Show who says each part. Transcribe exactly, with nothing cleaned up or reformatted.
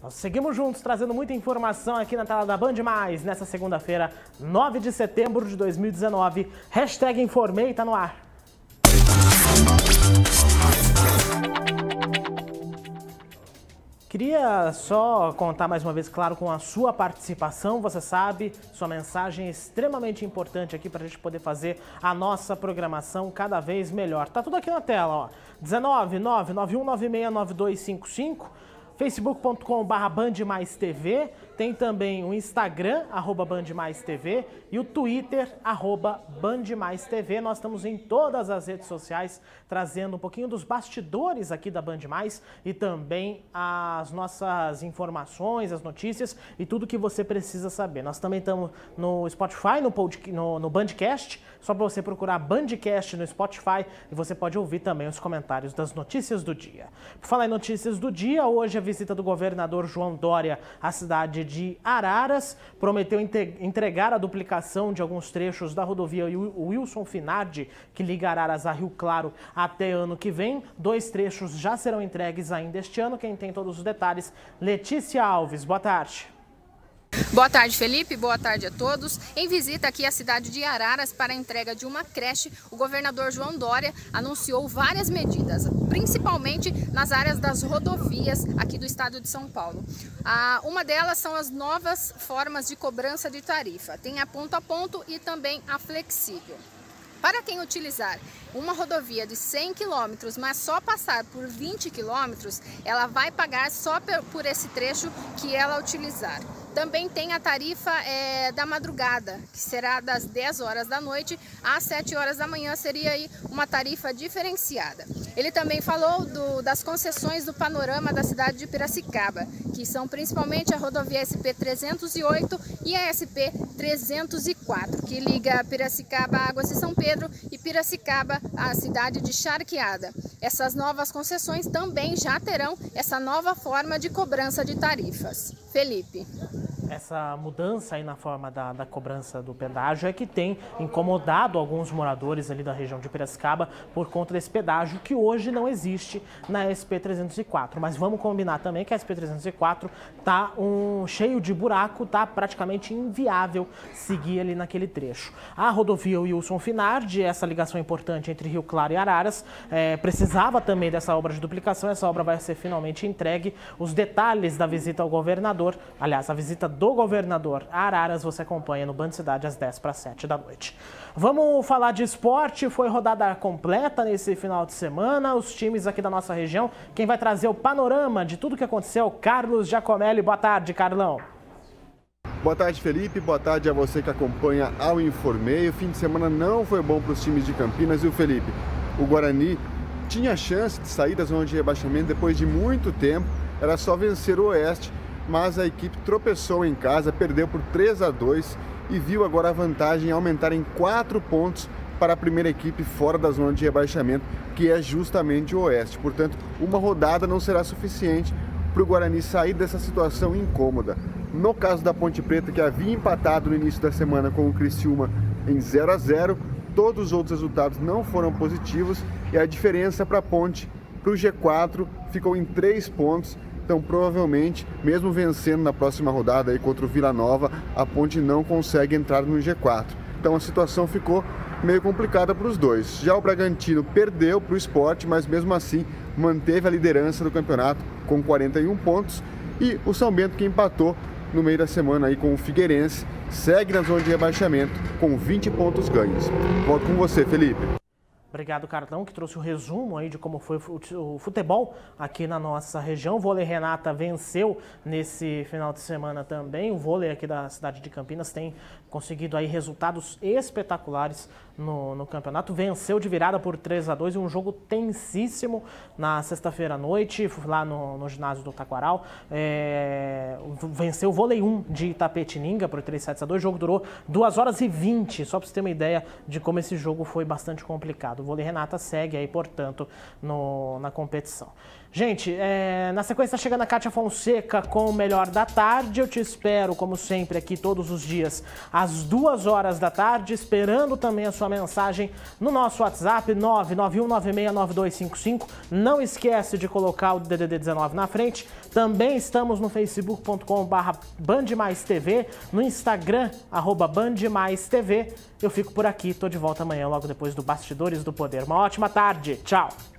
Speaker 1: Nós seguimos juntos, trazendo muita informação aqui na tela da Band Mais, nessa segunda-feira, nove de setembro de dois mil e dezenove. Hashtag Informei, tá no ar. Queria só contar mais uma vez, claro, com a sua participação. Você sabe, sua mensagem é extremamente importante aqui para a gente poder fazer a nossa programação cada vez melhor. Tá tudo aqui na tela, ó. dezenove, nove nove um nove seis nove dois cinco cinco. facebook ponto com barra Band Mais T V, tem também o Instagram, arroba Band Mais T V, e o Twitter, arroba Band Mais T V. Nós estamos em todas as redes sociais, trazendo um pouquinho dos bastidores aqui da Band Mais e também as nossas informações, as notícias e tudo que você precisa saber. Nós também estamos no Spotify, no, pod, no, no Bandcast, só para você procurar Bandcast no Spotify e você pode ouvir também os comentários das notícias do dia. Por falar em notícias do dia, hoje a visita do governador João Dória à cidade de Araras, prometeu entregar a duplicação de alguns trechos da rodovia Wilson Finardi, que liga Araras a Rio Claro, até ano que vem. Dois trechos já serão entregues ainda este ano. Quem tem todos os detalhes, Letícia Alves. Boa tarde.
Speaker 2: Boa tarde, Felipe. Boa tarde a todos. Em visita aqui à cidade de Araras para a entrega de uma creche, o governador João Dória anunciou várias medidas, principalmente nas áreas das rodovias aqui do estado de São Paulo. Ah, uma delas são as novas formas de cobrança de tarifa. Tem a ponto a ponto e também a flexível. Para quem utilizar uma rodovia de cem quilômetros, mas só passar por vinte quilômetros, ela vai pagar só por esse trecho que ela utilizar. Também tem a tarifa é, da madrugada, que será das dez horas da noite às sete horas da manhã, seria aí uma tarifa diferenciada. Ele também falou do, das concessões do panorama da cidade de Piracicaba, que são principalmente a rodovia S P trezentos e oito e a S P trezentos e quatro, que liga Piracicaba a Águas de São Pedro e Piracicaba à cidade de Charqueada. Essas novas concessões também já terão essa nova forma de cobrança de tarifas. Felipe.
Speaker 1: Essa mudança aí na forma da, da cobrança do pedágio é que tem incomodado alguns moradores ali da região de Piracicaba por conta desse pedágio que hoje não existe na S P trezentos e quatro. Mas vamos combinar também que a S P trezentos e quatro tá um, cheio de buraco, tá praticamente inviável seguir ali naquele trecho. A rodovia Wilson Finardi, essa ligação importante entre Rio Claro e Araras, é, precisava também dessa obra de duplicação. Essa obra vai ser finalmente entregue. Os detalhes da visita ao governador, aliás, a visita do governador a Araras, você acompanha no Band Cidade às dez para as sete da noite. Vamos falar de esporte. Foi rodada completa nesse final de semana. Os times aqui da nossa região. Quem vai trazer o panorama de tudo que aconteceu, Carlos Giacomelli. Boa tarde, Carlão.
Speaker 3: Boa tarde, Felipe. Boa tarde a você que acompanha ao Informei. O fim de semana não foi bom para os times de Campinas, viu, Felipe? O Guarani tinha chance de sair da zona de rebaixamento depois de muito tempo. Era só vencer o Oeste, mas a equipe tropeçou em casa, perdeu por três a dois e viu agora a vantagem aumentar em quatro pontos para a primeira equipe fora da zona de rebaixamento, que é justamente o Oeste. Portanto, uma rodada não será suficiente para o Guarani sair dessa situação incômoda. No caso da Ponte Preta, que havia empatado no início da semana com o Criciúma em zero a zero, todos os outros resultados não foram positivos e a diferença para a Ponte, para o G quatro, ficou em três pontos. Então, provavelmente, mesmo vencendo na próxima rodada aí contra o Vila Nova, a Ponte não consegue entrar no G quatro. Então, a situação ficou meio complicada para os dois. Já o Bragantino perdeu para o Sport, mas mesmo assim manteve a liderança do campeonato com quarenta e um pontos. E o São Bento, que empatou no meio da semana aí com o Figueirense, segue na zona de rebaixamento com vinte pontos ganhos. Volto com você, Felipe.
Speaker 1: Obrigado, Carlão, que trouxe o resumo aí de como foi o futebol aqui na nossa região. O Vôlei Renata venceu nesse final de semana também. O vôlei aqui da cidade de Campinas tem conseguido aí resultados espetaculares no, no campeonato. Venceu de virada por três a dois, um jogo tensíssimo na sexta-feira à noite, lá no, no ginásio do Taquaral. É, venceu o Vôlei um de Itapetininga por três sets a dois. O jogo durou duas horas e vinte, só para você ter uma ideia de como esse jogo foi bastante complicado. O Vôlei Renata segue aí, portanto, no, na competição. Gente, é, na sequência chegando a Kátia Fonseca com o Melhor da Tarde. Eu te espero, como sempre, aqui todos os dias, às duas horas da tarde, esperando também a sua mensagem no nosso WhatsApp, nove nove um nove seis nove dois cinco cinco. Não esquece de colocar o D D D dezenove na frente. Também estamos no facebook ponto com barra band mais T V, no Instagram, arroba band mais T V. Eu fico por aqui, tô de volta amanhã, logo depois do Bastidores do Poder. Uma ótima tarde, tchau!